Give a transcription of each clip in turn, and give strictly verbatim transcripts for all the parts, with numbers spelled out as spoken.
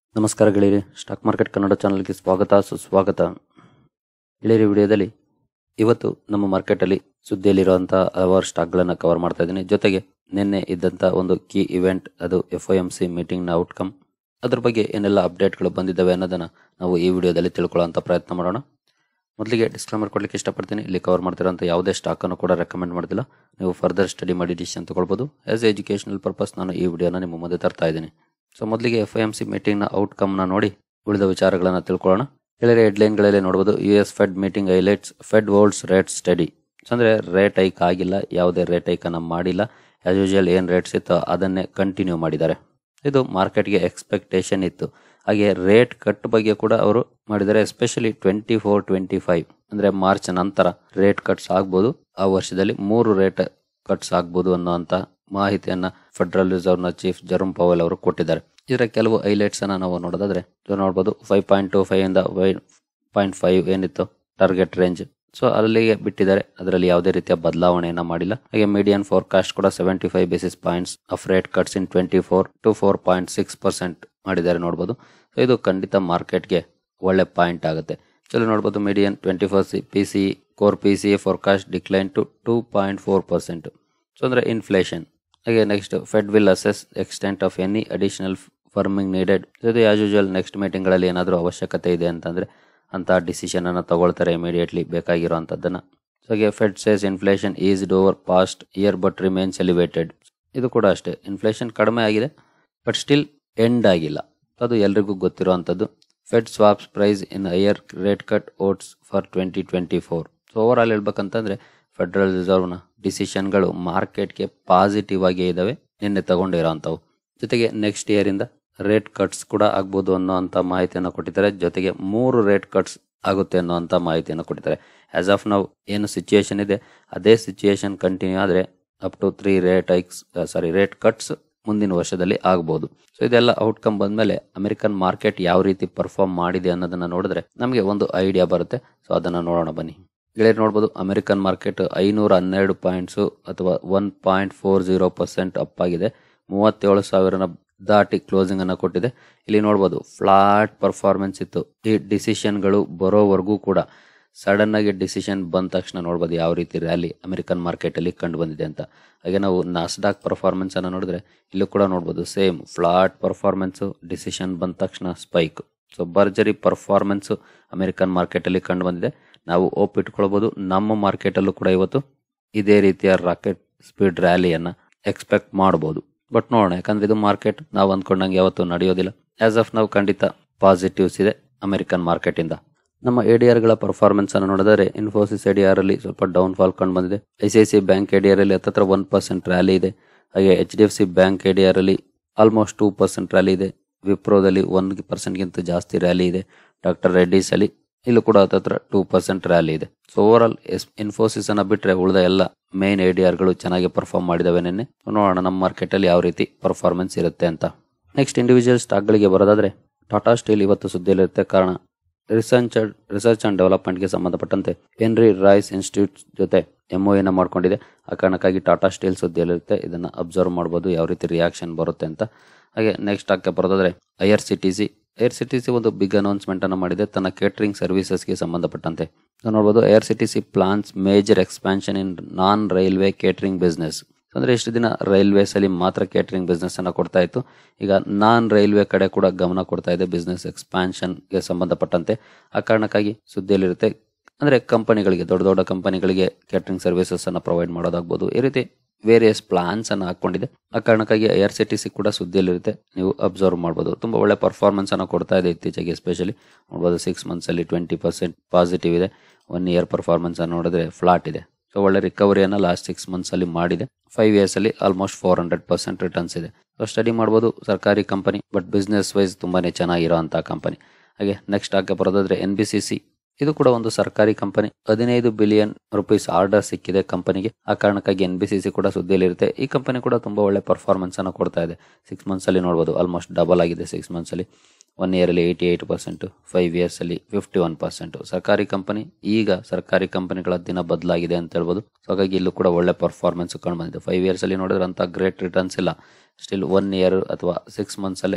ನಮಸ್ಕಾರ ಗೆಳೆಯರಿ, stock market Kannada ಚಾನಲ್ಗೆ ಸ್ವಾಗತ ಸುಸ್ವಾಗತ. ಗೆಳೆಯರಿ, ವಿಡಿಯೋದಲ್ಲಿ ಇವತ್ತು ನಮ್ಮ ಮಾರ್ಕೆಟಲ್ಲಿ ಸುದ್ದಿಯಲ್ಲಿರುವಂಥ ಹಲವಾರು ಸ್ಟಾಕ್ಗಳನ್ನು ಕವರ್ ಮಾಡ್ತಾ ಇದ್ದೀನಿ. ಜೊತೆಗೆ ನಿನ್ನೆ ಇದ್ದಂಥ ಒಂದು ಕೀ ಇವೆಂಟ್, ಅದು ಎಫ್ ಒ ಎಮ್ ಸಿ ಮೀಟಿಂಗ್ನ ಔಟ್ಕಮ್, ಅದ್ರ ಬಗ್ಗೆ ಏನೆಲ್ಲ ಅಪ್ಡೇಟ್ಗಳು ಬಂದಿದ್ದಾವೆ ಅನ್ನೋದನ್ನು ನಾವು ಈ ವಿಡಿಯೋದಲ್ಲಿ ತಿಳ್ಕೊಳ್ಳೋಂಥ ಪ್ರಯತ್ನ ಮಾಡೋಣ. ಮೊದಲಿಗೆ ಡಿಸ್ಕ್ಲೇಮರ್ ಕೊಡಲಿಕ್ಕೆ ಇಷ್ಟಪಡ್ತೀನಿ. ಇಲ್ಲಿ ಕವರ್ ಮಾಡ್ತಿರೋಂಥ ಯಾವುದೇ ಸ್ಟಾಕನ್ನು ಕೂಡ ರೆಕಮೆಂಡ್ ಮಾಡ್ತಿಲ್ಲ. ನೀವು ಫರ್ದರ್ ಸ್ಟಡಿ ಮಾಡಿ ಡಿಸಿಷನ್ ತಗೊಳ್ಬೋದು. ಆಸ್ ಎ ಎಜುಕೇಷನಲ್ ಪರ್ಪಸ್ ನಾನು ಈ ವಿಡಿಯೋನ ನಿಮ್ಮ ಮುಂದೆ ತರ್ತಾ ಇದ್ದೀನಿ. ಸೊ ಮೊದಲಿಗೆ ಎಫ್ ಐ ಎಮ್ ಸಿ ಮೀಟಿಂಗ್ನ ಔಟ್ಕಮ್ನ ನೋಡಿ ಉಳಿದ ವಿಚಾರಗಳನ್ನು ತಿಳ್ಕೊಳ್ಳೋಣ. ಕೆಳಗೆ ಹೆಡ್ಲೈನ್ಗಳಲ್ಲಿ ನೋಡ್ಬೋದು, U S Fed meeting highlights, Fed holds rate steady. ಅಂದರೆ ರೇಟ್ ಹೈಕ್ ಆಗಿಲ್ಲ, ಯಾವುದೇ ರೇಟ್ ಹೈಕನ್ನು ಮಾಡಿಲ್ಲ. ಆಸ್ ಯೂಶುವಲ್ ಏನು ರೇಟ್ಸ್ ಇತ್ತು ಅದನ್ನೇ ಕಂಟಿನ್ಯೂ ಮಾಡಿದ್ದಾರೆ. ಇದು ಮಾರ್ಕೆಟ್ಗೆ ಎಕ್ಸ್ಪೆಕ್ಟೇಷನ್ ಇತ್ತು. ಹಾಗೆ ರೇಟ್ ಕಟ್ ಬಗ್ಗೆ ಕೂಡ ಅವರು ಮಾಡಿದ್ದಾರೆ. Especially twenty four twenty five ಅಂದರೆ ಮಾರ್ಚ್ ನಂತರ ರೇಟ್ ಕಟ್ಸ್ ಆಗ್ಬೋದು. ಆ ವರ್ಷದಲ್ಲಿ ಮೂರು ರೇಟ್ ಕಟ್ಸ್ ಆಗ್ಬೋದು ಅನ್ನೋಂಥ ಮಾಹಿತಿಯನ್ನ ಫೆಡರಲ್ ರಿಸರ್ವ್ ನ ಚೀಫ್ ಜೆರೋಮ್ ಪವೆಲ್ ಅವರು ಕೊಟ್ಟಿದ್ದಾರೆ. ಇದರ ಕೆಲವು ಹೈಲೈಟ್ಸ್ ಅನ್ನ ನಾವು ನೋಡೋದಾದ್ರೆ ನೋಡಬಹುದು, ಫೈವ್ ಪಾಯಿಂಟ್ ಟು ಫೈವ್ ಇಂದ ಫೈವ್ ಪಾಯಿಂಟ್ ಫೈವ್ ಏನಿತ್ತು ಟಾರ್ಗೆಟ್ ರೇಂಜ್, ಸೊ ಅಲ್ಲಿಗೆ ಬಿಟ್ಟಿದ್ದಾರೆ. ಅದರಲ್ಲಿ ಯಾವುದೇ ರೀತಿಯ ಬದಲಾವಣೆಯನ್ನ ಮಾಡಿಲ್ಲ. ಹಾಗೆ ಮೀಡಿಯನ್ ಫೋರ್ಕಾಸ್ಟ್ ಕೂಡ seventy five basis points of rate cuts in twenty four to four point six percent ಮಾಡಿದ್ದಾರೆ ನೋಡಬಹುದು. ಸೊ ಇದು ಖಂಡಿತ ಮಾರ್ಕೆಟ್ಗೆ ಒಳ್ಳೆ ಪಾಯಿಂಟ್ ಆಗುತ್ತೆ. ಚಲೋ ನೋಡಬಹುದು, median twenty four C P C core P C A forecast decline to two point four percent. So ಅಂದ್ರೆ ಇನ್ಫ್ಲೇಷನ್. ಹಾಗೆ next, Fed will assess extent of any additional firming needed. ಜೊತೆ ಆಸ್ ಯೂಶುವಲ್ ನೆಕ್ಸ್ಟ್ ಮೀಟಿಂಗ್ಗಳಲ್ಲಿ ಏನಾದರೂ ಅವಶ್ಯಕತೆ ಇದೆ ಅಂತಂದ್ರೆ ಅಂತ decision ಅನ್ನು ತಗೊಳ್ತಾರೆ ಇಮಿಡಿಯೇಟ್ಲಿ ಬೇಕಾಗಿರುವಂತದ್ದನ್ನ. ಸೊ ಹಾಗೆ Fed says inflation eased over past year but remains elevated. ಇದು ಕೂಡ ಅಷ್ಟೇ, ಇನ್ಫ್ಲೇಷನ್ ಕಡಿಮೆ ಆಗಿದೆ ಬಟ್ ಸ್ಟಿಲ್ ಎಂಡ್ ಆಗಿಲ್ಲ. ಅದು ಎಲ್ರಿಗೂ ಗೊತ್ತಿರುವಂಥದ್ದು. Fed swaps price in higher rate cut odds for twenty twenty four. So overall ಹೇಳ್ಬೇಕಂತಂದ್ರೆ ಫೆಡರಲ್ ರಿಸರ್ವ್ನ ಡಿಸಿಷನ್ಗಳು ಮಾರ್ಕೆಟ್ಗೆ ಪಾಸಿಟಿವ್ ಆಗಿ ಇದಾವೆ ನಿನ್ನೆ ತಗೊಂಡಿರೋಂಥವು. ಜೊತೆಗೆ ನೆಕ್ಸ್ಟ್ ಇಯರ್ ಇಂದ ರೇಟ್ ಕಟ್ಸ್ ಕೂಡ ಆಗ್ಬೋದು ಅನ್ನೋಂಥ ಮಾಹಿತಿಯನ್ನು ಕೊಟ್ಟಿದ್ದಾರೆ. ಜೊತೆಗೆ ಮೂರು ರೇಟ್ ಕಟ್ಸ್ ಆಗುತ್ತೆ ಅನ್ನೋಂಥ ಮಾಹಿತಿಯನ್ನು ಕೊಟ್ಟಿದ್ದಾರೆ. ಆಸ್ ಆಫ್ ನಾವು ಏನು ಸಿಚುಯೇಷನ್ ಇದೆ ಅದೇ ಸಿಚುಯೇಷನ್ ಕಂಟಿನ್ಯೂ ಆದರೆ up to three rate hikes sorry rate cuts ಮುಂದಿನ ವರ್ಷದಲ್ಲಿ ಆಗ್ಬೋದು. ಸೊ ಇದೆಲ್ಲ ಔಟ್ಕಮ್ ಬಂದ್ಮೇಲೆ ಅಮೆರಿಕನ್ ಮಾರ್ಕೆಟ್ ಯಾವ ರೀತಿ ಪರ್ಫಾರ್ಮ್ ಮಾಡಿದೆ ಅನ್ನೋದನ್ನ ನೋಡಿದ್ರೆ ನಮಗೆ ಒಂದು ಐಡಿಯಾ ಬರುತ್ತೆ. ಸೊ ಅದನ್ನ ನೋಡೋಣ ಬನ್ನಿ. ಗೆಳೆಯರು ನೋಡ್ಬೋದು, ಅಮೆರಿಕನ್ ಮಾರ್ಕೆಟ್ ಐನೂರ ಹನ್ನೆರಡು ಪಾಯಿಂಟ್ಸು ಅಥವಾ one point four zero percent up ಆಗಿದೆ. ಮೂವತ್ತೇಳು ಸಾವಿರನ ದಾಟಿ ಕ್ಲೋಸಿಂಗ್ ಅನ್ನ ಕೊಟ್ಟಿದೆ. ಇಲ್ಲಿ ನೋಡ್ಬೋದು ಫ್ಲಾಟ್ ಪರ್ಫಾರ್ಮೆನ್ಸ್ ಇತ್ತು. ಈ ಡಿಸಿಷನ್ಗಳು ಬರೋವರೆಗೂ ಕೂಡ ಸಡನ್ ಆಗಿ ಡಿಸಿಷನ್ ಬಂದ ತಕ್ಷಣ ನೋಡ್ಬೋದು ಯಾವ ರೀತಿ ರ್ಯಾಲಿ ಅಮೆರಿಕನ್ ಮಾರ್ಕೆಟ್ ಅಲ್ಲಿ ಕಂಡು ಬಂದಿದೆ ಅಂತ. ಹಾಗೆ ನಾವು ನಾಸ್ಡಾಕ್ ಪರ್ಫಾರ್ಮೆನ್ಸ್ ಅನ್ನ ನೋಡಿದ್ರೆ ಇಲ್ಲೂ ಕೂಡ ನೋಡ್ಬೋದು ಸೇಮ್ ಫ್ಲಾಟ್ ಪರ್ಫಾರ್ಮೆನ್ಸ್, ಡಿಸಿಷನ್ ಬಂದ ತಕ್ಷಣ ಸ್ಪೈಕ್. ಸೊ ಭರ್ಜರಿ ಪರ್ಫಾರ್ಮೆನ್ಸ್ ಅಮೆರಿಕನ್ ಮಾರ್ಕೆಟ್ ಅಲ್ಲಿ ಕಂಡು ಬಂದಿದೆ. ನಾವು ಓಪ್ ಇಟ್ಕೊಳ್ಬಹುದು, ನಮ್ಮ ಮಾರ್ಕೆಟ್ ಅಲ್ಲೂ ಕೂಡ ಇವತ್ತು ಇದೇ ರೀತಿಯ ರಾಕೆಟ್ ಸ್ಪೀಡ್ ರ್ಯಾಲಿಯನ್ನ ಎಕ್ಸ್ಪೆಕ್ಟ್ ಮಾಡಬಹುದು. ಬಟ್ ನೋಡೋಣ, ಯಾಕಂದ್ರೆ ಇದು ಮಾರ್ಕೆಟ್ ನಾವು ಅಂದ್ಕೊಂಡಂಗೆ ಯಾವತ್ತೂ ನಡೆಯೋದಿಲ್ಲ. ಆಸ್ ಆಫ್ ನಾವು ಖಂಡಿತ ಪಾಸಿಟಿವ್ಸ್ ಇದೆ ಅಮೆರಿಕನ್ ಮಾರ್ಕೆಟ್ ಇಂದ. ನಮ್ಮ ಎಡಿಆರ್ ಗಳ ಪರ್ಫಾರ್ಮೆನ್ಸ್ ಅನ್ನು ನೋಡಿದರೆ ಇನ್ಫೋಸಿಸ್ ಎಡಿಆರ್ ಅಲ್ಲಿ ಸ್ವಲ್ಪ ಡೌನ್ ಫಾಲ್ ಕಂಡು ಬಂದಿದೆ. I C I C bank ADR ಅಲ್ಲಿ ಹತ್ತತ್ರ ಒನ್ ಪರ್ಸೆಂಟ್ ರ್ಯಾಲಿ ಇದೆ. ಹಾಗೆ H D F C bank ADR ಅಲ್ಲಿ ಆಲ್ಮೋಸ್ಟ್ ಟೂ ಪರ್ಸೆಂಟ್ ರ್ಯಾಲಿ ಇದೆ. ವಿಪ್ರೋದಲ್ಲಿ ಒನ್ ಪರ್ಸೆಂಟ್ ಗಿಂತ ಜಾಸ್ತಿ ರ್ಯಾಲಿ ಇದೆ. ಡಾಕ್ಟರ್ ರೆಡ್ಡಿಸ್ ಅಲ್ಲಿ ಇಲ್ಲೂ ಕೂಡ ಹತ್ತತ್ರ ಟೂ ಪರ್ಸೆಂಟ್ ರ್ಯಾಲಿ ಇದೆ. ಸೊ ಓವರ್ ಆಲ್ ಇನ್ಫೋಸಿಸ್ ಅನ್ನ ಬಿಟ್ರೆ ಉಳಿದ ಎಲ್ಲ ಮೇನ್ ಎಡಿಆರ್ ಗಳು ಚೆನ್ನಾಗಿ ಪರ್ಫಾರ್ಮ್ ಮಾಡಿದಾವೆ ನಿನ್ನೆ. ನೋಡೋಣ ನಮ್ಮ ಮಾರ್ಕೆಟ್ ಅಲ್ಲಿ ಯಾವ ರೀತಿ ಪರ್ಫಾರ್ಮೆನ್ಸ್ ಇರುತ್ತೆ ಅಂತ. ನೆಕ್ಸ್ಟ್ ಇಂಡಿವಿಜುವಲ್ ಸ್ಟಾಕ್ ಗಳಿಗೆ ಬರೋದಾದ್ರೆ ಟಾಟಾ ಸ್ಟೀಲ್ ಇವತ್ತು ಸುದ್ದಿಯಲ್ಲಿರುತ್ತೆ. ಕಾರಣ ರಿಸರ್ಚ್ ರಿಸರ್ಚ್ ಅಂಡ್ ಡೆವಲಪ್ಮೆಂಟ್ಗೆ ಸಂಬಂಧಪಟ್ಟಂತೆ ಹೆನ್ರಿ ರೈಸ್ ಇನ್ಸ್ಟಿಟ್ಯೂಟ್ ಜೊತೆ ಎಂಒಎನ ಮಾಡ್ಕೊಂಡಿದೆ. ಆ ಕಾರಣಕ್ಕಾಗಿ ಟಾಟಾ ಸ್ಟೀಲ್ ಸುದ್ದಿಯಲ್ಲಿರುತ್ತೆ. ಇದನ್ನ ಅಬ್ಸರ್ವ್ ಮಾಡಬಹುದು ಯಾವ ರೀತಿ ರಿಯಾಕ್ಷನ್ ಬರುತ್ತೆ ಅಂತ. ಹಾಗೆ ನೆಕ್ಸ್ಟ್ ಸ್ಟಾಕ್ಗೆ ಬರೋದಾದ್ರೆ I R C T C R C T C ಒಂದು ಬಿಗ್ ಅನೌನ್ಸ್ಮೆಂಟ್ ಅನ್ನು ಮಾಡಿದೆ ತನ್ನ ಕೇಟರಿಂಗ್ ಸರ್ವಿಸಸ್ಗೆ ಸಂಬಂಧಪಟ್ಟಂತೆ. ನೋಡಬಹುದು, R C T C plans major expansion in non railway catering business. ಅಂದ್ರೆ ಇಷ್ಟು ದಿನ ರೈಲ್ವೇಸ್ ಅಲ್ಲಿ ಮಾತ್ರ ಕೇಟರಿಂಗ್ ಬಿಸ್ನೆಸ್ ಅನ್ನ ಕೊಡ್ತಾ ಇತ್ತು. ಈಗ ನಾನ್ ರೈಲ್ವೆ ಕಡೆ ಕೂಡ ಗಮನ ಕೊಡ್ತಾ ಇದೆ ಬಿಸ್ನೆಸ್ ಎಕ್ಸ್ಪಾನ್ಷನ್ ಗೆ ಸಂಬಂಧಪಟ್ಟಂತೆ. ಆ ಕಾರಣಕ್ಕಾಗಿ ಸುದ್ದಿಯಲ್ಲಿರುತ್ತೆ. ಅಂದ್ರೆ ಕಂಪನಿಗಳಿಗೆ, ದೊಡ್ಡ ದೊಡ್ಡ ಕಂಪನಿಗಳಿಗೆ ಕೇಟರಿಂಗ್ ಸರ್ವಿಸಸ್ ಅನ್ನ ಪ್ರೊವೈಡ್ ಮಾಡೋದಾಗ್ಬೋದು, ಈ ರೀತಿ ವೇರಿಯಸ್ ಪ್ಲಾನ್ಸ್ ಅನ್ನು ಹಾಕೊಂಡಿದೆ. ಆ ಕಾರಣಕ್ಕಾಗಿ I R C T C ಕೂಡ ಸುದ್ದಿಯಲ್ಲಿರುತ್ತೆ. ನೀವು ಅಬ್ಸರ್ವ್ ಮಾಡಬಹುದು. ತುಂಬಾ ಒಳ್ಳೆ ಪರ್ಫಾರ್ಮೆನ್ಸ್ ಅನ್ನು ಕೊಡ್ತಾ ಇದೆ ಇತ್ತೀಚೆಗೆ. ಎಸ್ಪೆಷಲಿ ನೋಡಬಹುದು ಸಿಕ್ಸ್ ಮಂತ್ಸ್ ಅಲ್ಲಿ ಟ್ವೆಂಟಿ ಪರ್ಸೆಂಟ್ ಪಾಸಿಟಿವ್ ಇದೆ. ಒನ್ ಇಯರ್ ಪರ್ಫಾರ್ಮೆನ್ಸ್ ಅನ್ನು ನೋಡಿದ್ರೆ ಫ್ಲಾಟ್ ಇದೆ. ಸೊ ಒಳ್ಳೆ ರಿಕವರಿಯನ್ನ ಲಾಸ್ಟ್ ಸಿಕ್ಸ್ ಮಂತ್ಸ್ ಅಲ್ಲಿ ಮಾಡಿದೆ. ಫೈವ್ ಇಯರ್ಸ್ ಅಲ್ಲಿ almost four hundred percent returns ಇದೆ. ಸೊ ಸ್ಟಡಿ ಮಾಡಬಹುದು. ಸರ್ಕಾರಿ ಕಂಪನಿ ಬಟ್ ಬಿಸ್ನೆಸ್ ವೈಸ್ ತುಂಬಾನೇ ಚೆನ್ನಾಗಿರುವಂತಹ ಕಂಪನಿ. ಹಾಗೆ ನೆಕ್ಸ್ಟ್ ಆಗಿ ಬರೋದಾದ್ರೆ ಎನ್ ಬಿ ಸಿ ಸಿ. ಇದು ಕೂಡ ಒಂದು ಸರ್ಕಾರಿ ಕಂಪನಿ. ಹದಿನೈದು ಬಿಲಿಯನ್ ರುಪೀಸ್ ಆರ್ಡರ್ ಸಿಕ್ಕಿದೆ ಕಂಪನಿಗೆ. ಆ ಕಾರಣಕ್ಕಾಗಿ ಎನ್ ಬಿ ಸಿ ಸಿ ಕೂಡ ಸುದ್ದಿಯಲ್ಲಿರುತ್ತೆ. ಈ ಕಂಪನಿ ಕೂಡ ತುಂಬಾ ಒಳ್ಳೆ ಪರ್ಫಾರ್ಮೆನ್ಸ್ ಅನ್ನು ಕೊಡ್ತಾ ಇದೆ. ಸಿಕ್ಸ್ ಮಂತ್ಸ್ ಅಲ್ಲಿ ನೋಡಬಹುದು ಆಲ್ಮೋಸ್ಟ್ ಡಬಲ್ ಆಗಿದೆ. ಸಿಕ್ಸ್ ಮಂತ್ಸ್ ಅಲ್ಲಿ ಒನ್ ಇಯರ್ ಅಲ್ಲಿ eighty eight percent, five years ಅಲ್ಲಿ ಫಿಫ್ಟಿ ಒನ್ ಪರ್ಸೆಂಟ್. ಸರ್ಕಾರಿ ಕಂಪನಿ, ಈಗ ಸರ್ಕಾರಿ ಕಂಪನಿಗಳ ದಿನ ಬದಲಾಗಿದೆ ಅಂತ ಹೇಳ್ಬೋದು. ಸೊ ಹಾಗಾಗಿ ಇಲ್ಲೂ ಕೂಡ ಒಳ್ಳೆ ಪರ್ಫಾರ್ಮೆನ್ಸ್ ಕಂಡು ಬಂದಿದೆ. ಫೈವ್ ಇಯರ್ಸ್ ಅಲ್ಲಿ ನೋಡಿದ್ರೆ ಅಂತ ಗ್ರೇಟ್ ರಿಟರ್ನ್ಸ್ ಇಲ್ಲ. ಸ್ಟಿಲ್ ಒನ್ ಇಯರ್ ಅಥವಾ ಸಿಕ್ಸ್ ಮಂತ್ಸ್ ಅಲ್ಲೇ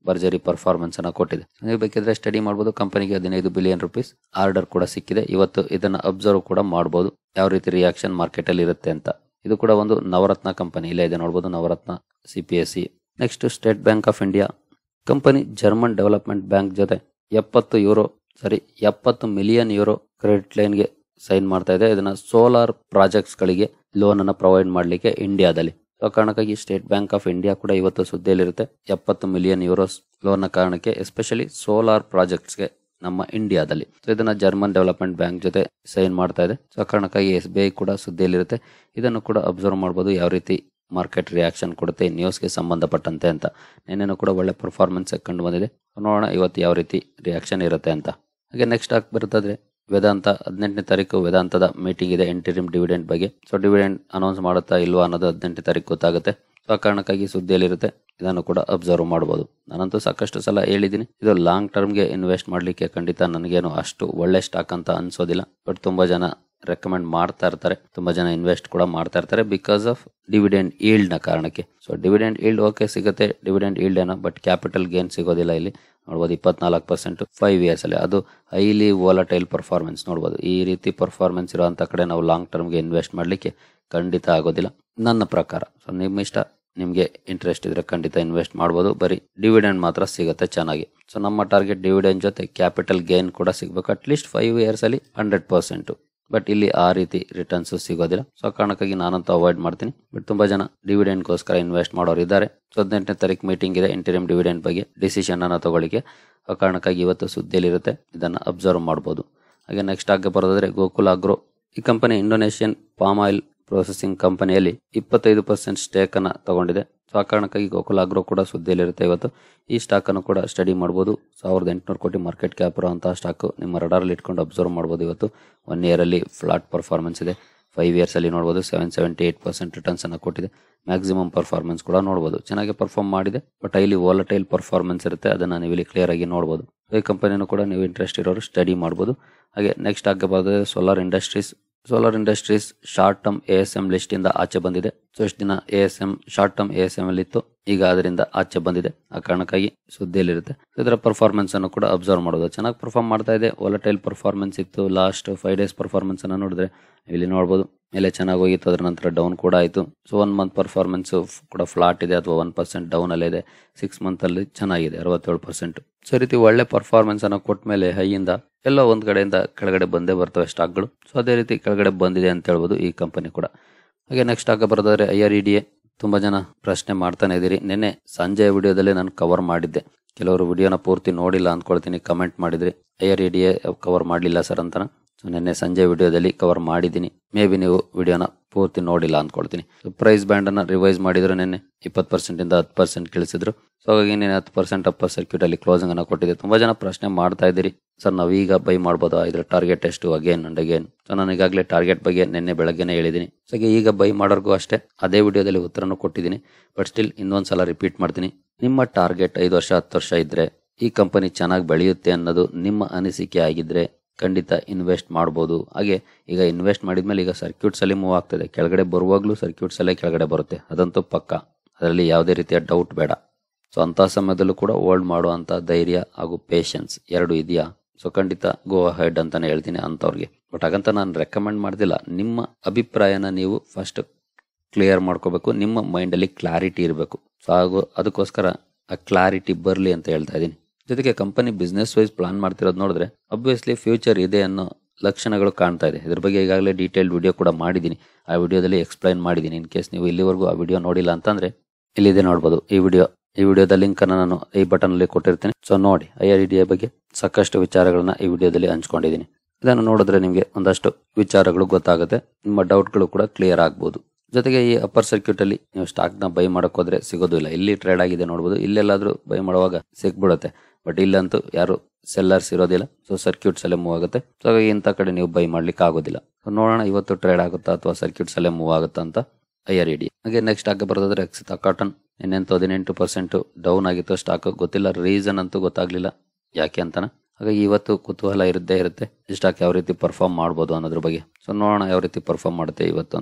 ಭರ್ಜರಿ ಪರ್ಫಾರ್ಮೆನ್ಸ್ ಅನ್ನ ಕೊಟ್ಟಿದೆ. ನೀವು ಬೇಕಿದ್ರೆ ಸ್ಟಡಿ ಮಾಡಬಹುದು. ಕಂಪನಿಗೆ ಹದಿನೈದು ಬಿಲಿಯನ್ ರುಪೀಸ್ ಆರ್ಡರ್ ಕೂಡ ಸಿಕ್ಕಿದೆ. ಇವತ್ತು ಇದನ್ನ ಅಬ್ಸರ್ವ್ ಕೂಡ ಮಾಡಬಹುದು, ಯಾವ ರೀತಿ ರಿಯಾಕ್ಷನ್ ಮಾರ್ಕೆಟ್ ಅಲ್ಲಿ ಇರುತ್ತೆ ಅಂತ. ಇದು ಕೂಡ ಒಂದು ನವರತ್ನ ಕಂಪನಿ, ಇಲ್ಲೇ ಇದೆ ನೋಡಬಹುದು, Navratna C P S C. Next State Bank of India company German development bank ಜೊತೆ ಎಪ್ಪತ್ತು ಯೂರೋ ಸರಿ ಎಪ್ಪತ್ತು ಮಿಲಿಯನ್ ಯೂರೋ ಕ್ರೆಡಿಟ್ ಲೈನ್ ಗೆ ಸೈನ್ ಮಾಡ್ತಾ ಇದೆ. ಇದನ್ನ ಸೋಲಾರ್ ಪ್ರಾಜೆಕ್ಟ್ಸ್ ಗಳಿಗೆ ಲೋನ್ ಅನ್ನ ಪ್ರೊವೈಡ್ ಮಾಡಲಿಕ್ಕೆ ಇಂಡಿಯಾದಲ್ಲಿ. ಸೊ ಕಾರಣಕ್ಕಾಗಿ ಸ್ಟೇಟ್ ಬ್ಯಾಂಕ್ ಆಫ್ ಇಂಡಿಯಾ ಕೂಡ ಇವತ್ತು ಸುದ್ದಿಯಲ್ಲಿರುತ್ತೆ. ಎಪ್ಪತ್ತು ಮಿಲಿಯನ್ ಯೂರೋಸ್ ಲೋನ್ ನ ಕಾರಣಕ್ಕೆ, ಎಸ್ಪೆಷಲಿ ಸೋಲಾರ್ ಪ್ರಾಜೆಕ್ಟ್ಸ್ ಗೆ ನಮ್ಮ ಇಂಡಿಯಾದಲ್ಲಿ. ಸೊ ಇದನ್ನ ಜರ್ಮನ್ ಡೆವಲಪ್ಮೆಂಟ್ ಬ್ಯಾಂಕ್ ಜೊತೆ ಸೈನ್ ಮಾಡ್ತಾ ಇದೆ. ಸೊ ಕಾರಣಕ್ಕಾಗಿ ಎಸ್ ಬಿ ಐ ಕೂಡ ಸುದ್ದಿಯಲ್ಲಿರುತ್ತೆ. ಇದನ್ನು ಕೂಡ ಅಬ್ಸರ್ವ್ ಮಾಡಬಹುದು, ಯಾವ ರೀತಿ ಮಾರ್ಕೆಟ್ ರಿಯಾಕ್ಷನ್ ಕೊಡುತ್ತೆ ನ್ಯೂಸ್ಗೆ ಸಂಬಂಧಪಟ್ಟಂತೆ ಅಂತ. ನಿನ್ನೆನೂ ಕೂಡ ಒಳ್ಳೆ ಪರ್ಫಾರ್ಮೆನ್ಸ್ ಕಂಡು ಬಂದಿದೆ. ನೋಡೋಣ ಇವತ್ತು ಯಾವ ರೀತಿ ರಿಯಾಕ್ಷನ್ ಇರುತ್ತೆ ಅಂತ. ಹಾಗೆ ನೆಕ್ಸ್ಟ್ ಆಗಿ ಬರ್ತದ್ರೆ ವೇದಾಂತ. ಹದಿನೆಂಟನೇ ತಾರೀಕು ವೇದಾಂತದ ಮೀಟಿಂಗ್ ಇದೆ ಇಂಟರಿಮ್ ಡಿವಿಡೆಂಡ್ ಬಗ್ಗೆ. ಸೊ ಡಿವಿಡೆಂಡ್ ಅನೌನ್ಸ್ ಮಾಡುತ್ತಾ ಇಲ್ವಾ ಅನ್ನೋದು ಹದಿನೆಂಟನೇ ತಾರೀಕು ಗೊತ್ತಾಗುತ್ತೆ. ಸೊ ಆ ಕಾರಣಕ್ಕಾಗಿ ಸುದ್ದಿಯಲ್ಲಿರುತ್ತೆ, ಇದನ್ನು ಕೂಡ ಅಬ್ಸರ್ವ್ ಮಾಡಬಹುದು. ನಾನಂತೂ ಸಾಕಷ್ಟು ಸಲ ಹೇಳಿದ್ದೀನಿ, ಇದು ಲಾಂಗ್ ಟರ್ಮ್ಗೆ ಇನ್ವೆಸ್ಟ್ ಮಾಡಲಿಕ್ಕೆ ಖಂಡಿತ ನನಗೇನು ಅಷ್ಟು ಒಳ್ಳೆ ಸ್ಟಾಕ್ ಅಂತ ಅನ್ಸೋದಿಲ್ಲ. ಬಟ್ ತುಂಬಾ ಜನ ರೆಕಮೆಂಡ್ ಮಾಡ್ತಾ ಇರ್ತಾರೆ, ತುಂಬಾ ಜನ ಇನ್ವೆಸ್ಟ್ ಕೂಡ ಮಾಡ್ತಾ ಇರ್ತಾರೆ ಬಿಕಾಸ್ ಆಫ್ ಡಿವಿಡೆಂಡ್ ಈಲ್ಡ್ ನ ಕಾರಣಕ್ಕೆ. ಸೊ ಡಿವಿಡೆಂಡ್ ಈಲ್ಡ್ ಓಕೆ ಸಿಗುತ್ತೆ, ಡಿವಿಡೆಂಡ್ ಈಲ್ಡ್ ಏನೋ, ಬಟ್ ಕ್ಯಾಪಿಟಲ್ ಗೇನ್ ಸಿಗೋದಿಲ್ಲ. ಇಲ್ಲಿ ನೋಡಬಹುದು ಇಪ್ಪತ್ನಾಲ್ಕು ಪರ್ಸೆಂಟ್ ಫೈವ್ ಇಯರ್ಸ್ ಅಲ್ಲಿ, ಅದು ಹೈಲಿ ವಾಲಟೈಲ್ ಪರ್ಫಾರ್ಮೆನ್ಸ್ ನೋಡಬಹುದು. ಈ ರೀತಿ ಪರ್ಫಾರ್ಮೆನ್ಸ್ ಇರುವಂತ ಕಡೆ ನಾವು ಲಾಂಗ್ ಟರ್ಮ್ಗೆ ಇನ್ವೆಸ್ಟ್ ಮಾಡ್ಲಿಕ್ಕೆ ಖಂಡಿತ ಆಗೋದಿಲ್ಲ ನನ್ನ ಪ್ರಕಾರ. ಸೊ ನಿಮ್ಮ ಇಷ್ಟ, ನಿಮ್ಗೆ ಇಂಟ್ರೆಸ್ಟ್ ಇದ್ರೆ ಖಂಡಿತ ಇನ್ವೆಸ್ಟ್ ಮಾಡಬಹುದು. ಬರೀ ಡಿವಿಡೆಂಡ್ ಮಾತ್ರ ಸಿಗುತ್ತೆ ಚೆನ್ನಾಗಿ. ಸೊ ನಮ್ಮ ಟಾರ್ಗೆಟ್ ಡಿವಿಡೆಂಡ್ ಜೊತೆ ಕ್ಯಾಪಿಟಲ್ ಗೇನ್ ಕೂಡ ಸಿಗಬೇಕು, ಅಟ್ಲೀಸ್ಟ್ ಫೈವ್ ಇಯರ್ಸ್ ಅಲ್ಲಿ ಹಂಡ್ರೆಡ್ ಪರ್ಸೆಂಟ್. ಬಟ್ ಇಲ್ಲಿ ಆ ರೀತಿ ರಿಟರ್ನ್ಸ್ ಸಿಗೋದಿಲ್ಲ. ಸೊ ಕಾರಣಕ್ಕಾಗಿ ನಾನಂತೂ ಅವಾಯ್ಡ್ ಮಾಡ್ತೀನಿ. ಬಟ್ ತುಂಬಾ ಜನ ಡಿವಿಡೆಂಡ್ ಗೋಸ್ಕರ ಇನ್ವೆಸ್ಟ್ ಮಾಡೋರು ಇದ್ದಾರೆ. ಸೊ ಹದಿನೆಂಟನೇ ತಾರೀಕು ಮೀಟಿಂಗ್ ಇದೆ ಇಂಟರಿಮ್ ಡಿವಿಡೆಂಡ್ ಬಗ್ಗೆ, ಡಿಸಿಷನ್ ಅನ್ನ ತಗೊಳ್ಳಿಕ್ಕೆ. ಆ ಕಾರಣಕ್ಕಾಗಿ ಇವತ್ತು ಸುದ್ದಿಯಲ್ಲಿರುತ್ತೆ, ಇದನ್ನ ಅಬ್ಸರ್ವ್ ಮಾಡಬಹುದು. ಹಾಗೆ ನೆಕ್ಸ್ಟ್ ಆಗಿ ಬರೋದಾದ್ರೆ ಗೋಕುಲ್ ಆಗ್ರೋ. ಈ company Indonesian palm oil processing ಕಂಪನಿಯಲ್ಲಿ ಇಪ್ಪತ್ತೈದು ಪರ್ಸೆಂಟ್ ಸ್ಟೇಕ್ ಅನ್ನ ತಗೊಂಡಿದೆ. ಸೊ ಆ ಕಾರಣಕ್ಕಾಗಿ ಗೋಕುಲ್ ಆಗ್ರೋ ಕೂಡ ಸುದ್ದಿಯಲ್ಲಿರುತ್ತೆ ಇವತ್ತು. ಈ ಸ್ಟಾಕ್ ಅನ್ನು ಕೂಡ ಸ್ಟಡಿ ಮಾಡಬಹುದು. ಸಾವಿರದ ಎಂಟುನೂರು ಕೋಟಿ ಮಾರ್ಕೆಟ್ ಕ್ಯಾಪ್ ಇರುವಂತಹ ಸ್ಟಾಕ್ ನಿಮ್ಮ ರಡಾರ್ ಅಲ್ಲಿ ಇಟ್ಕೊಂಡು ಅಬ್ಸರ್ವ್ ಮಾಡಬಹುದು. ಇವತ್ತು ಒನ್ ಇಯರ್ ಅಲ್ಲಿ ಫ್ಲಾಟ್ ಪರ್ಫಾರ್ಮೆನ್ಸ್ ಇದೆ, ಫೈವ್ ಇಯರ್ಸ್ ಅಲ್ಲಿ ನೋಡಬಹುದು seven seventy eight percent returns ಅನ್ನ ಕೊಟ್ಟಿದೆ. ಮ್ಯಾಕ್ಸಿಮಮ್ ಪರ್ಫಾರ್ಮೆನ್ಸ್ ಕೂಡ ನೋಡಬಹುದು, ಚೆನ್ನಾಗಿ ಪರ್ಫಾರ್ಮ್ ಮಾಡಿದೆ. ಬಟ್ ಇಲ್ಲಿ ವಾಲಟೈಲ್ ಪರ್ಫಾರ್ಮೆನ್ಸ್ ಇರುತ್ತೆ, ಅದನ್ನ ನೀವು ಇಲ್ಲಿ ಕ್ಲಿಯರ್ ಆಗಿ ನೋಡಬಹುದು. ಈ ಕಂಪನಿನೂ ಕೂಡ ನೀವು ಇಂಟ್ರೆಸ್ಟ್ ಇರೋರು ಸ್ಟಡಿ ಮಾಡಬಹುದು. ಹಾಗೆ ನೆಕ್ಸ್ಟ್ ಆಗಬಹುದು solar industries. Solar industries short term A S M list ಇಂದ ಆಚೆ ಬಂದಿದೆ. ಸೊ ಇಷ್ಟು ದಿನ A S M short term A S M ಅಲ್ಲಿ ಇತ್ತು, ಈಗ ಅದರಿಂದ ಆಚೆ ಬಂದಿದೆ. ಆ ಕಾರಣಕ್ಕಾಗಿ ಸುದ್ದಿಯಲ್ಲಿರುತ್ತೆ. ಇದರ ಪರ್ಫಾರ್ಮೆನ್ಸ್ ಅನ್ನು ಕೂಡ ಅಬ್ಸರ್ವ್ ಮಾಡೋದು, ಚೆನ್ನಾಗಿ ಪರ್ಫಾರ್ಮ್ ಮಾಡ್ತಾ ಇದೆ. ವಾಲಟೈಲ್ ಪರ್ಫಾರ್ಮೆನ್ಸ್ ಇತ್ತು. ಲಾಸ್ಟ್ ಫೈವ್ ಡೇಸ್ ಪರ್ಫಾರ್ಮೆನ್ಸ್ ಅನ್ನು ನೋಡಿದ್ರೆ ಇಲ್ಲಿ ನೋಡಬಹುದು, ಮೇಲೆ ಚೆನ್ನಾಗಿ ಹೋಗಿತ್ತು, ಅದರ ನಂತರ ಡೌನ್ ಕೂಡ ಆಯಿತು. ಸೊ ಒನ್ ಮಂತ್ ಪರ್ಫಾರ್ಮೆನ್ಸ್ ಕೂಡ ಫ್ಲಾಟ್ ಇದೆ ಅಥವಾ ಒನ್ ಪರ್ಸೆಂಟ್ ಡೌನ್ ಅಲ್ಲೇ ಇದೆ. ಸಿಕ್ಸ್ ಮಂತ್ ಅಲ್ಲಿ ಚೆನ್ನಾಗಿದೆ, ಅರವತ್ತೇಳು ಪರ್ಸೆಂಟ್. ಸೊ ರೀತಿ ಒಳ್ಳೆ ಪರ್ಫಾರ್ಮೆನ್ಸ್ ಅನ್ನು ಕೊಟ್ಟ ಮೇಲೆ ಹೈಯಿಂದ ಎಲ್ಲೋ ಒಂದ್ ಕಡೆಯಿಂದ ಕೆಳಗಡೆ ಬಂದೇ ಬರ್ತವೆ ಸ್ಟಾಕ್ಗಳು. ಸೊ ಅದೇ ರೀತಿ ಕೆಳಗಡೆ ಬಂದಿದೆ ಅಂತ ಹೇಳ್ಬೋದು ಈ ಕಂಪನಿ ಕೂಡ. ಹಾಗೆ ನೆಕ್ಸ್ಟ್ ಆಗ ಬರೋದಾದ್ರೆ I R E D A. ತುಂಬಾ ಜನ ಪ್ರಶ್ನೆ ಮಾಡ್ತಾನೆ ಇದೀರಿ. ನಿನ್ನೆ ಸಂಜೆ ವಿಡಿಯೋದಲ್ಲಿ ನಾನು ಕವರ್ ಮಾಡಿದ್ದೆ, ಕೆಲವರು ವಿಡಿಯೋನ ಪೂರ್ತಿ ನೋಡಿಲ್ಲ ಅಂದ್ಕೊಳ್ತೀನಿ, ಕಮೆಂಟ್ ಮಾಡಿದ್ರಿ I R E D A cover ಮಾಡಲಿಲ್ಲ ಸರ್ ಅಂತ. ಸೊ ನಿನ್ನೆ ಸಂಜೆ ವಿಡಿಯೋದಲ್ಲಿ ಕವರ್ ಮಾಡಿದ್ದೀನಿ, ಮೇ ಬಿ ನೀವು ವಿಡಿಯೋನ ಪೂರ್ತಿ ನೋಡಿಲ್ಲ ಅಂದ್ಕೊಳ್ತೀನಿ. ಪ್ರೈಸ್ ಬ್ಯಾಂಡ್ ಅನ್ನ ರಿವೈಸ್ ಮಾಡಿದ್ರು ನಿನ್ನೆ, ಇಪ್ಪತ್ತು ಪರ್ಸೆಂಟ್ ಇಂದ ಹತ್ತು ಪರ್ಸೆಂಟ್ ಇಳಿಸಿದ್ರು. ಸೊ ಹಾಗಾಗಿ ನೀನು ಹತ್ತು ಪರ್ಸೆಂಟ್ ಅಪ್ಪರ್ ಸರ್ಕ್ಯೂಟ್ ಅಲ್ಲಿ ಕ್ಲೋಸಿಂಗ್ ಅನ್ನ ಕೊಟ್ಟಿದೆ. ತುಂಬಾ ಜನ ಪ್ರಶ್ನೆ ಮಾಡ್ತಾ ಇದ್ದೀರಿ, ಸರ್ ನಾವು ಈಗ ಬೈ ಮಾಡ್ಬೋದಾ, ಇದ್ರ ಟಾರ್ಗೆಟ್ ಎಷ್ಟು ಅಗೇನ್ ಅಂಡ್ ಅಗೇನ್. ಸೊ ನಾನು ಈಗಾಗಲೇ ಟಾರ್ಗೆಟ್ ಬಗ್ಗೆ ನಿನ್ನೆ ಬೆಳಗ್ಗೆನೆ ಹೇಳಿದ್ದೀನಿ. ಸೊ ಈಗ ಬೈ ಮಾಡೋರ್ಗೂ ಅಷ್ಟೇ ಅದೇ ವಿಡಿಯೋದಲ್ಲಿ ಉತ್ತರನೂ ಕೊಟ್ಟಿದ್ದೀನಿ. ಬಟ್ ಸ್ಟಿಲ್ ಇನ್ನೊಂದ್ಸಲ ರಿಪೀಟ್ ಮಾಡ್ತೀನಿ, ನಿಮ್ಮ ಟಾರ್ಗೆಟ್ ಐದು ವರ್ಷ ಹತ್ತು ವರ್ಷ ಇದ್ರೆ, ಈ ಕಂಪನಿ ಚೆನ್ನಾಗಿ ಬೆಳೆಯುತ್ತೆ ಅನ್ನೋದು ನಿಮ್ಮ ಅನಿಸಿಕೆ ಆಗಿದ್ರೆ ಖಂಡಿತ ಇನ್ವೆಸ್ಟ್ ಮಾಡಬಹುದು. ಹಾಗೆ ಈಗ ಇನ್ವೆಸ್ಟ್ ಮಾಡಿದ್ಮೇಲೆ ಈಗ ಸರ್ಕ್ಯೂಟ್ಸ್ ಅಲ್ಲಿ ಮೂವ್ ಆಗ್ತದೆ, ಕೆಳಗಡೆ ಬರುವಾಗ್ಲೂ ಸರ್ಕ್ಯೂಟ್ಸ್ ಅಲ್ಲೇ ಕೆಳಗಡೆ ಬರುತ್ತೆ, ಅದಂತೂ ಪಕ್ಕ, ಅದರಲ್ಲಿ ಯಾವುದೇ ರೀತಿಯ ಡೌಟ್ ಬೇಡ. ಸೊ ಅಂತ ಸಮಯದಲ್ಲೂ ಕೂಡ ಹೋಲ್ಡ್ ಮಾಡುವಂತ ಧೈರ್ಯ ಹಾಗೂ ಪೇಷನ್ಸ್ ಎರಡು ಇದೆಯಾ, ಸೊ ಖಂಡಿತ ಗೋ ಹೆಡ್ ಅಂತಾನೆ ಹೇಳ್ತೀನಿ ಅಂತವ್ರಿಗೆ. ಬಟ್ ಹಾಗಂತ ನಾನು ರೆಕಮೆಂಡ್ ಮಾಡ್ತಿಲ್ಲ, ನಿಮ್ಮ ಅಭಿಪ್ರಾಯನ ನೀವು ಫಸ್ಟ್ ಕ್ಲಿಯರ್ ಮಾಡ್ಕೋಬೇಕು, ನಿಮ್ಮ ಮೈಂಡ್ ಅಲ್ಲಿ ಕ್ಲಾರಿಟಿ ಇರಬೇಕು. ಸೊ ಹಾಗೂ ಅದಕ್ಕೋಸ್ಕರ ಆ ಕ್ಲಾರಿಟಿ ಬರಲಿ ಅಂತ ಹೇಳ್ತಾ ಇದ್ದೀನಿ. ಜೊತೆಗೆ ಕಂಪನಿ ಬಿಸ್ನೆಸ್ ವೈಸ್ ಪ್ಲಾನ್ ಮಾಡ್ತಿರೋದು ನೋಡಿದ್ರೆ ಅಬ್ವಿಯಸ್ಲಿ ಫ್ಯೂಚರ್ ಇದೆ ಅನ್ನೋ ಲಕ್ಷಣಗಳು ಕಾಣ್ತಾ ಇದೆ. ಇದ್ರ ಬಗ್ಗೆ ಈಗಾಗಲೇ ಡೀಟೇಲ್ಡ್ ವಿಡಿಯೋ ಕೂಡ ಮಾಡಿದ್ದೀನಿ, ಆ ವಿಡಿಯೋದಲ್ಲಿ ಎಕ್ಸ್ಪ್ಲೈನ್ ಮಾಡಿದ್ದೀನಿ. ಇನ್ ಕೇಸ್ ನೀವು ಇಲ್ಲಿವರೆಗೂ ಆ ವಿಡಿಯೋ ನೋಡಿಲ್ಲ ಅಂತಂದ್ರೆ ಇಲ್ಲಿದೆ ನೋಡಬಹುದು ಈ ವಿಡಿಯೋ. ಈ ವಿಡಿಯೋದ ಲಿಂಕ್ ಅನ್ನು ನಾನು ಈ ಬಟನ್ ಅಲ್ಲಿ ಕೊಟ್ಟಿರ್ತೀನಿ. ಸೊ ನೋಡಿ, I R E D A ಬಗ್ಗೆ ಸಾಕಷ್ಟು ವಿಚಾರಗಳನ್ನ ಈ ವಿಡಿಯೋದಲ್ಲಿ ಹಂಚ್ಕೊಂಡಿದ್ದೀನಿ. ಇದನ್ನು ನೋಡಿದ್ರೆ ನಿಮಗೆ ಒಂದಷ್ಟು ವಿಚಾರಗಳು ಗೊತ್ತಾಗುತ್ತೆ, ನಿಮ್ಮ ಡೌಟ್ಗಳು ಕೂಡ ಕ್ಲಿಯರ್ ಆಗ್ಬಹುದು. ಜೊತೆಗೆ ಈ ಅಪ್ಪರ್ ಸರ್ಕ್ಯೂಟ್ ಅಲ್ಲಿ ನೀವು ಸ್ಟಾಕ್ ನ ಬೈ ಮಾಡಕ್ ಹೋದ್ರೆ ಸಿಗೋದಿಲ್ಲ. ಇಲ್ಲಿ ಟ್ರೇಡ್ ಆಗಿದೆ ನೋಡಬಹುದು, ಇಲ್ಲೆಲ್ಲಾದ್ರೂ ಬೈ ಮಾಡುವಾಗ ಸಿಕ್ಬಿಡುತ್ತೆ. ಬಟ್ ಇಲ್ಲಂತೂ ಯಾರು ಸೆಲ್ಲರ್ಸ್ ಇರೋದಿಲ್ಲ, ಸೊ ಸರ್ಕ್ಯೂಟ್ಸ್ ಅಲ್ಲೇ ಮೂವ್ ಆಗುತ್ತೆ. ಸೊ ಹಾಗಾಗಿ ಇಂಥ ಕಡೆ ನೀವು ಬೈ ಮಾಡ್ಲಿಕ್ಕೆ ಆಗೋದಿಲ್ಲ. ಸೊ ನೋಡೋಣ ಇವತ್ತು ಟ್ರೇಡ್ ಆಗುತ್ತಾ ಅಥವಾ ಸರ್ಕ್ಯೂಟ್ಸ್ ಅಲ್ಲೇ ಮೂವ್ ಆಗುತ್ತಾ ಅಂತ ಐ ಆರ್ ಇ ಡಿ. ಹಾಗೆ ನೆಕ್ಸ್ಟ್ ಆಗ ಬರೋದಾದ್ರೆ ಅಕ್ಷತಾ ಕಾಟನ್. ಇನ್ನೆಂತೂ ಹದಿನೆಂಟು ಪರ್ಸೆಂಟ್ ಡೌನ್ ಆಗಿತ್ತು ಸ್ಟಾಕ್, ಗೊತ್ತಿಲ್ಲ ರೀಸನ್ ಅಂತೂ ಗೊತ್ತಾಗ್ಲಿಲ್ಲ ಯಾಕೆ ಅಂತಾನ. ಹಾಗಾಗಿ ಇವತ್ತು ಕುತೂಹಲ ಇರುತ್ತೇ ಇರುತ್ತೆ ಈ ಸ್ಟಾಕ್ ಯಾವ ರೀತಿ ಪರ್ಫಾರ್ಮ್ ಮಾಡ್ಬೋದು ಅನ್ನೋದ್ರ ಬಗ್ಗೆ. ಸೊ ನೋಡೋಣ ಯಾವ ರೀತಿ ಪರ್ಫಾರ್ಮ್ ಮಾಡುತ್ತೆ ಇವತ್ತು ಅಂತ.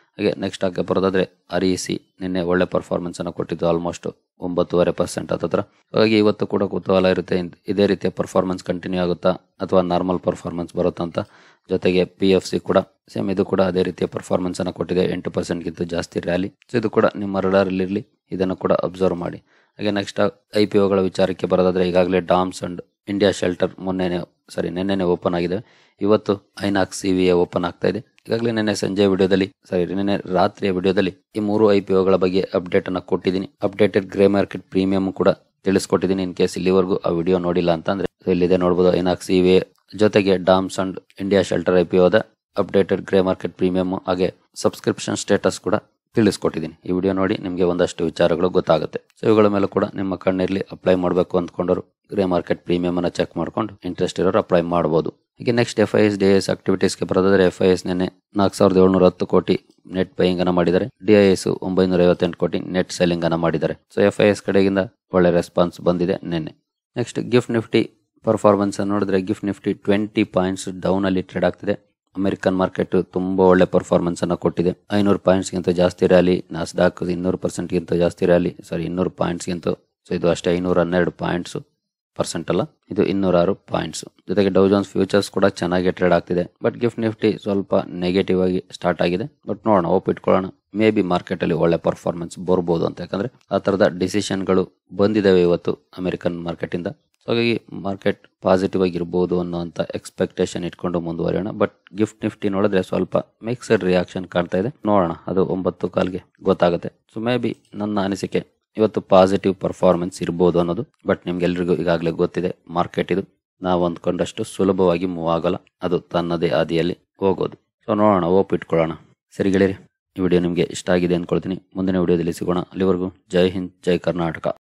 ಹಾಗೆ ನೆಕ್ಸ್ಟ್ ಸ್ಟಾಕ್ಗೆ ಬರೋದಾದ್ರೆ ಆರ್ ಇ ಸಿ ನಿನ್ನೆ ಒಳ್ಳೆ ಪರ್ಫಾರ್ಮೆನ್ಸ್ ಅನ್ನು ಕೊಟ್ಟಿದ್ದು, ಆಲ್ಮೋಸ್ಟ್ ಒಂಬತ್ತೂವರೆ ಪರ್ಸೆಂಟ್ ಹತ್ತಿರ. ಹಾಗಾಗಿ ಇವತ್ತು ಕೂಡ ಕುತೂಹಲ ಇರುತ್ತೆ, ಇದೇ ರೀತಿಯ ಪರ್ಫಾರ್ಮೆನ್ಸ್ ಕಂಟಿನ್ಯೂ ಆಗುತ್ತಾ ಅಥವಾ ನಾರ್ಮಲ್ ಪರ್ಫಾರ್ಮೆನ್ಸ್ ಬರುತ್ತಾ ಅಂತ. ಜೊತೆಗೆ ಪಿ ಎಫ್ ಸಿ ಕೂಡ ಸೇಮ್, ಇದು ಕೂಡ ಅದೇ ರೀತಿಯ ಪರ್ಫಾರ್ಮೆನ್ಸ್ ಅನ್ನು ಕೊಟ್ಟಿದೆ, ಎಂಟು ಪರ್ಸೆಂಟ್ಗಿಂತ ಜಾಸ್ತಿ ರ್ಯಾಲಿ. ಸೊ ಇದು ಕೂಡ ನಿಮ್ಮ ರಡಾರಲ್ಲಿರಲಿ, ಇದನ್ನು ಕೂಡ ಅಬ್ಸರ್ವ್ ಮಾಡಿ. ಹಾಗೆ ನೆಕ್ಸ್ಟ್ ಐ ಪಿ ಒಗಳ ವಿಚಾರಕ್ಕೆ ಬರೋದಾದ್ರೆ ಈಗಾಗಲೇ ಡಾಮ್ಸ್ ಅಂಡ್ ಇಂಡಿಯಾ ಶೆಲ್ಟರ್ ಮೊನ್ನೆನೆ ಸಾರಿ ನಿನ್ನೆನೆ ಓಪನ್ ಆಗಿದೆ. ಇವತ್ತು Inox C V A open ಆಗ್ತಾ ಇದೆ. ಈಗಾಗಲೇ ನಿನ್ನೆ ಸಂಜೆ ವಿಡಿಯೋದಲ್ಲಿ ಸಾರಿ ನಿನ್ನೆ ರಾತ್ರಿಯ ವಿಡಿಯೋದಲ್ಲಿ ಈ ಮೂರು ಐ ಪಿ ಒಗಳ ಬಗ್ಗೆ ಅಪ್ಡೇಟ್ ಅನ್ನ ಕೊಟ್ಟಿದ್ದೀನಿ. ಅಪ್ಡೇಟೆಡ್ ಗ್ರೇ ಮಾರ್ಕೆಟ್ ಪ್ರೀಮಿಯಂ ಕೂಡ ತಿಳಿಸ್ಕೊಟ್ಟಿದ್ದೀನಿ. ಇನ್ ಕೇಸ್ ಇಲ್ಲಿವರೆಗೂ ಆ ವಿಡಿಯೋ ನೋಡಿಲ್ಲ ಅಂತಂದ್ರೆ ಇಲ್ಲಿದೆ ನೋಡಬಹುದು. ಐನಾಕ್ಸ್ ಸಿ ವಿ ಎ ಜೊತೆಗೆ DOMS and India Shelter I P ಒದ ಅಪ್ಡೇಟೆಡ್ ಗ್ರೇ ಮಾರ್ಕೆಟ್ ಪ್ರೀಮಿಯಂ ಹಾಗೆ ಸಬ್ಸ್ಕ್ರಿಪ್ಷನ್ ಸ್ಟೇಟಸ್ ಕೂಡ ತಿಳಿಸ್ಕೊಟ್ಟಿದ್ದೀನಿ. ಈ ವಿಡಿಯೋ ನೋಡಿ ನಿಮಗೆ ಒಂದಷ್ಟು ವಿಚಾರಗಳು ಗೊತ್ತಾಗುತ್ತೆ. ಸೊ ಇವುಗಳ ಮೇಲೆ ಕೂಡ ನಿಮ್ಮ ಕಣ್ಣಿರ್ಲಿ, ಅಪ್ಲೈ ಮಾಡಬೇಕು ಅಂದ್ಕೊಂಡರು ಗ್ರೇ ಮಾರ್ಕೆಟ್ ಪ್ರೀಮಿಯಂ ಅನ್ನ ಚೆಕ್ ಮಾಡ್ಕೊಂಡು ಇಂಟ್ರೆಸ್ಟ್ ಇರೋರು ಅಪ್ಲೈ ಮಾಡಬಹುದು. ಈಗ next F I S D S ಆಕ್ಟಿವಿಟೀಸ್ಗೆ ಬರೋದಾದ್ರೆ ಎಫ್ ಐ ಎಸ್ ನಿನ್ನೆ ನಾಲ್ಕು ಸಾವಿರದ ಏಳ್ನೂರ ಹತ್ತು ಕೋಟಿ ನೆಟ್ ಬೈಯಿಂಗ್ ಅನ್ನ ಮಾಡಿದ್ದಾರೆ. ಡಿ ಐ ಎಸ್ ಒಂಬೈನೂರ ಐವತ್ತೆಂಟು ಕೋಟಿ ನೆಟ್ ಸೆಲ್ಲಿಂಗ್ ಅನ್ನ ಮಾಡಿದ್ದಾರೆ. ಸೊ ಎಫ್ ಐ ಎಸ್ ಕಡೆಗಿಂದ ಒಳ್ಳೆ ರೆಸ್ಪಾನ್ಸ್ ಬಂದಿದೆ ನಿನ್ನೆ. ನೆಕ್ಸ್ಟ್ ಗಿಫ್ಟ್ ನಿಫ್ಟಿ ಪರ್ಫಾರ್ಮೆನ್ಸ್ ಅನ್ನು ನೋಡಿದ್ರೆ Gift Nifty twenty points down ಅಲ್ಲಿ ಟ್ರೇಡ್ ಆಗ್ತಿದೆ. ಅಮೆರಿಕನ್ ಮಾರ್ಕೆಟ್ ತುಂಬಾ ಒಳ್ಳೆ ಪರ್ಫಾರ್ಮೆನ್ಸ್ ಅನ್ನ ಕೊಟ್ಟಿದೆ. ಐನೂರು ಪಾಯಿಂಟ್ಸ್ ಗಿಂತ ಜಾಸ್ತಿ ರ್ಯಾಲಿ, ನಾಸ್ಡಾಕ್ ಇನ್ನೂರು ಪರ್ಸೆಂಟ್ ಗಿಂತ ಜಾಸ್ತಿ ರ್ಯಾಲಿ, ಸಾರಿ ಇನ್ನೂರು ಪಾಯಿಂಟ್ಸ್ ಗಿಂತ. ಸೊ ಇದು ಅಷ್ಟೇ, ಐನೂರ ಹನ್ನೆರಡು ಪಾಯಿಂಟ್ಸ್ ಪರ್ಸೆಂಟ್ ಅಲ್ಲ, ಇದು ಇನ್ನೂರ ಆರು ಪಾಯಿಂಟ್ಸ್. ಜೊತೆಗೆ ಡೌ ಜೋನ್ಸ್ ಫ್ಯೂಚರ್ಸ್ ಕೂಡ ಚೆನ್ನಾಗಿ ಟ್ರೇಡ್ ಆಗ್ತಿದೆ. ಬಟ್ ಗಿಫ್ಟ್ ನಿಫ್ಟಿ ಸ್ವಲ್ಪ ನೆಗೆಟಿವ್ ಆಗಿ ಸ್ಟಾರ್ಟ್ ಆಗಿದೆ. ಬಟ್ ನೋಡೋಣ, ಹೋಪ್ ಇಟ್ಕೊಳ್ಳೋಣ, ಮೇ ಬಿ ಮಾರ್ಕೆಟ್ ಅಲ್ಲಿ ಒಳ್ಳೆ ಪರ್ಫಾರ್ಮೆನ್ಸ್ ಬರ್ಬೋದು ಅಂತ. ಯಾಕಂದ್ರೆ ಆ ತರದ ಡಿಸಿಷನ್ಗಳು ಬಂದಿದ್ದಾವೆ ಇವತ್ತು ಅಮೆರಿಕನ್ ಮಾರ್ಕೆಟ್ ಇಂದ. ಹಾಗಾಗಿ ಮಾರ್ಕೆಟ್ ಪಾಸಿಟಿವ್ ಆಗಿರ್ಬೋದು ಅನ್ನೋಂಥ ಎಕ್ಸ್ಪೆಕ್ಟೇಷನ್ ಇಟ್ಕೊಂಡು ಮುಂದುವರಿಯೋಣ. ಬಟ್ ಗಿಫ್ಟ್ ನಿಫ್ಟಿ ನೋಡಿದ್ರೆ ಸ್ವಲ್ಪ ಮಿಕ್ಸ್ಡ್ ರಿಯಾಕ್ಷನ್ ಕಾಣ್ತಾ ಇದೆ. ನೋಡೋಣ, ಅದು ಒಂಬತ್ತು ಕಾಲ್ಗೆ ಗೊತ್ತಾಗುತ್ತೆ. ಸೊ ಮೇ ಬಿ ನನ್ನ ಅನಿಸಿಕೆ ಇವತ್ತು ಪಾಸಿಟಿವ್ ಪರ್ಫಾರ್ಮೆನ್ಸ್ ಇರ್ಬೋದು ಅನ್ನೋದು. ಬಟ್ ನಿಮ್ಗೆಲ್ರಿಗೂ ಈಗಾಗಲೇ ಗೊತ್ತಿದೆ, ಮಾರ್ಕೆಟ್ ಇದು ನಾವು ಅಂದ್ಕೊಂಡಷ್ಟು ಸುಲಭವಾಗಿ ಮೂವ್ ಆಗಲ್ಲ, ಅದು ತನ್ನದೇ ಹಾದಿಯಲ್ಲಿ ಹೋಗೋದು. ಸೊ ನೋಡೋಣ, ಹೋಪ್ ಇಟ್ಕೊಳ್ಳೋಣ. ಸರಿ ಗೆಳೆಯರಿ, ಈ ವಿಡಿಯೋ ನಿಮಗೆ ಇಷ್ಟ ಆಗಿದೆ ಅಂದ್ಕೊಳ್ತೀನಿ. ಮುಂದಿನ ವಿಡಿಯೋದಲ್ಲಿ ಸಿಗೋಣ. ಅಲ್ಲಿವರೆಗೂ ಜೈ ಹಿಂದ್, ಜೈ ಕರ್ನಾಟಕ.